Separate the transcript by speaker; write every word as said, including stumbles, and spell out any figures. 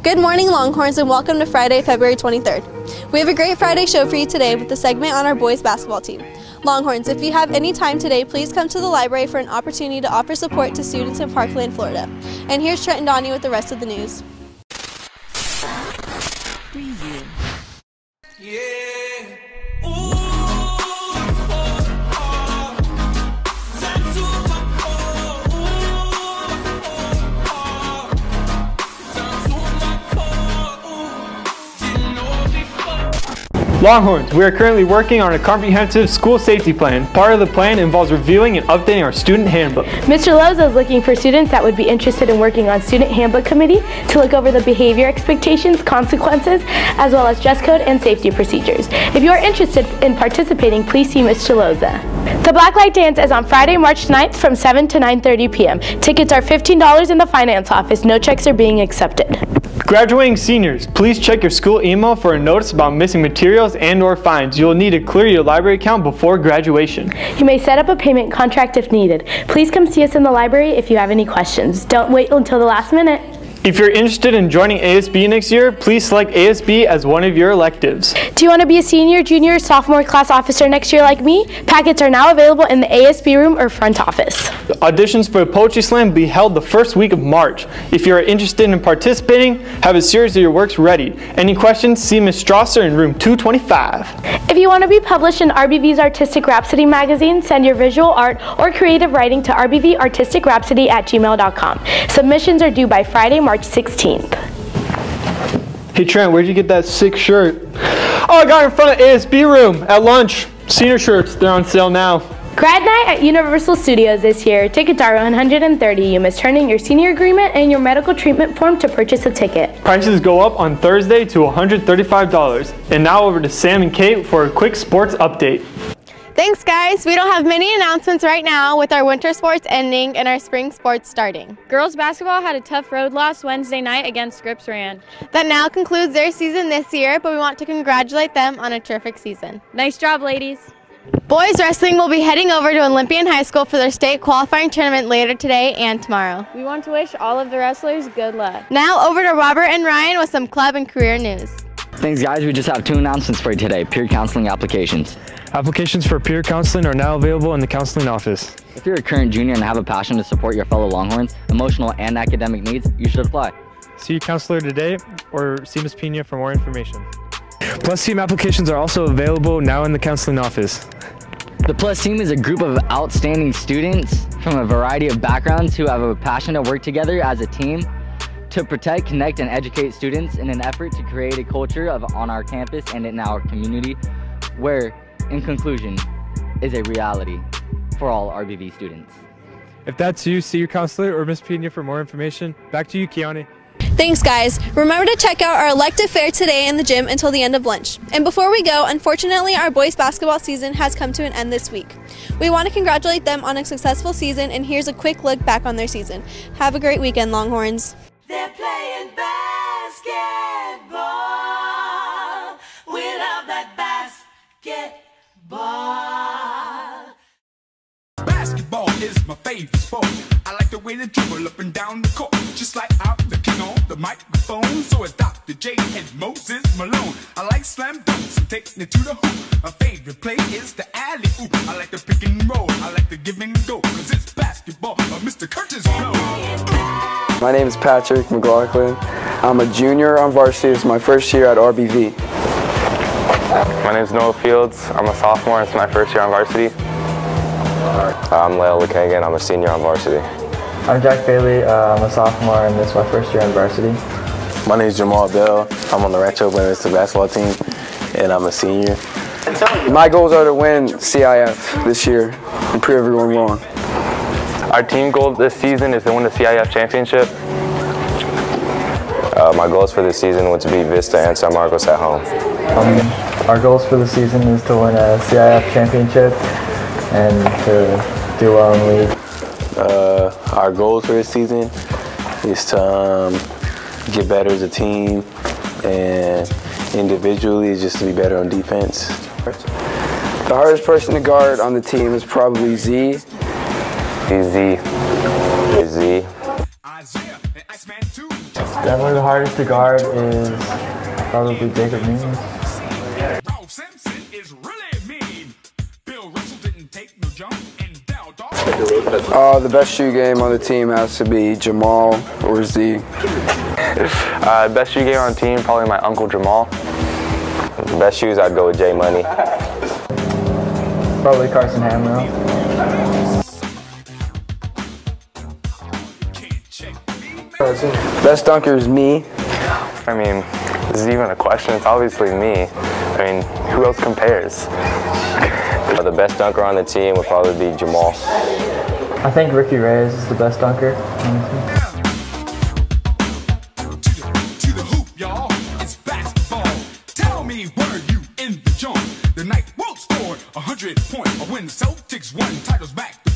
Speaker 1: Good morning, Longhorns, and welcome to Friday, February twenty-third. We have a great Friday show for you today with the segment on our boys basketball team. Longhorns, if you have any time today, please come to the library for an opportunity to offer support to students in Parkland, Florida. And here's Trent and Donnie with the rest of the news.
Speaker 2: Preview.
Speaker 3: Yeah.
Speaker 4: Longhorns, we are currently working on a comprehensive school safety plan. Part of the plan involves reviewing and updating our student handbook.
Speaker 5: Mister Loza is looking for students that would be interested in working on student handbook committee to look over the behavior expectations, consequences, as well as dress code and safety procedures. If you are interested in participating, please see Mister Loza. The Blacklight Dance is on Friday, March ninth from seven to nine thirty p m Tickets are fifteen dollars in the finance office. No checks are being accepted.
Speaker 4: Graduating seniors, please check your school email for a notice about missing materials and or fines. You will need to clear your library account before graduation.
Speaker 5: You may set up a payment contract if needed. Please come see us in the library if you have any questions. Don't wait until the last minute.
Speaker 4: If you're interested in joining A S B next year, please select A S B as one of your electives.
Speaker 5: Do you want to be a senior, junior, sophomore class officer next year like me? Packets are now available in the A S B room or front office.
Speaker 4: The auditions for the Poetry Slam will be held the first week of March. If you are interested in participating, have a series of your works ready. Any questions, see Miz Strasser in room two twenty-five.
Speaker 5: If you want to be published in R B V's Artistic Rhapsody magazine, send your visual art or creative writing to r b v artistic rhapsody at gmail dot com. Submissions are due by Friday, March sixteenth.
Speaker 4: Hey Trent, where'd you get that sick shirt? Oh, I got it in front of A S B room at lunch. Senior shirts, they're on sale now.
Speaker 5: Grad night at Universal Studios this year. Tickets are one hundred thirty dollars. You must turn in your senior agreement and your medical treatment form to purchase a ticket.
Speaker 4: Prices go up on Thursday to one hundred thirty-five dollars. And now over to Sam and Kate for a quick sports update.
Speaker 1: Thanks, guys. We don't have many announcements right now with our winter sports ending and our spring sports starting.
Speaker 6: Girls basketball had a tough road loss Wednesday night against Scripps Rand.
Speaker 1: That now concludes their season this year, but we want to congratulate them on a terrific season.
Speaker 6: Nice job, ladies.
Speaker 1: Boys wrestling will be heading over to Olympian High School for their state qualifying tournament later today and tomorrow.
Speaker 6: We want to wish all of the wrestlers good luck.
Speaker 1: Now over to Robert and Ryan with some club and career news.
Speaker 7: Thanks, guys. We just have two announcements for you today. Peer counseling applications.
Speaker 4: Applications for peer counseling are now available in the counseling office.
Speaker 7: If you're a current junior and have a passion to support your fellow Longhorns, emotional and academic needs, you should apply.
Speaker 4: See your counselor today or see Miz Pena for more information. Plus Team applications are also available now in the counseling office.
Speaker 7: The Plus Team is a group of outstanding students from a variety of backgrounds who have a passion to work together as a team to protect, connect, and educate students in an effort to create a culture of on our campus and in our community where, in conclusion, is a reality for all R B V students.
Speaker 4: If that's you, see your counselor or Miz Pena for more information. Back to you, Kiani.
Speaker 1: Thanks, guys. Remember to check out our elective fair today in the gym until the end of lunch. And before we go, unfortunately, our boys basketball season has come to an end this week. We want to congratulate them on a successful season, and here's a quick look back on their season. Have a great weekend, Longhorns.
Speaker 3: They're playing basketball. We love that basketball. Basketball is my favorite sport. I like the way they dribble up and down the court, just like I'm the king on the microphone. So it's Doctor J and Moses Malone. I like slam dunks and taking it to the hoop. My favorite play is the alley oop. I like the pick and roll. I like the give and go, cause it's basketball. Uh, Mister Curtis Blow.
Speaker 8: My name is Patrick McLaughlin. I'm a junior on varsity. It's my first year at R B V.
Speaker 9: My name is Noah Fields. I'm a sophomore. It's my first year on varsity. I'm Lale Lukagan. I'm a senior on varsity.
Speaker 10: I'm Jack Bailey. Uh, I'm a sophomore, and this is my first year on varsity.
Speaker 11: My name is Jamal Bell. I'm on the Rancho Buenos basketball team, and I'm a senior.
Speaker 8: My goals are to win C I F this year and prove everyone wrong.
Speaker 9: Our team goal this season is to win the C I F championship. Uh, my goals for this season was to beat Vista and San Marcos at home.
Speaker 10: Um, our goals for the season is to win a C I F championship and to do well in league.
Speaker 11: Uh, our goals for this season is to um, get better as a team, and individually is just to be better on defense.
Speaker 8: The hardest person to guard on the team is probably Z.
Speaker 9: He's Z. He's Z.
Speaker 10: Definitely the hardest to guard is probably Jacob Newman.
Speaker 8: Uh, the best shoe game on the team has to be Jamal or Z.
Speaker 9: Uh, best shoe game on the team, probably my uncle Jamal. The best shoes, I'd go with J Money.
Speaker 10: Probably Carson Hamrill.
Speaker 8: Best dunker is me.
Speaker 9: I mean, this is even a question. It's obviously me. I mean, who else compares? The best dunker on the team would probably be Jamal.
Speaker 10: I think Ricky Reyes is the best dunker on the team.
Speaker 3: To the hoop, y'all. It's basketball. Tell me, were you in the joint? The night will score a hundred points. Or when the Celtics won titles back to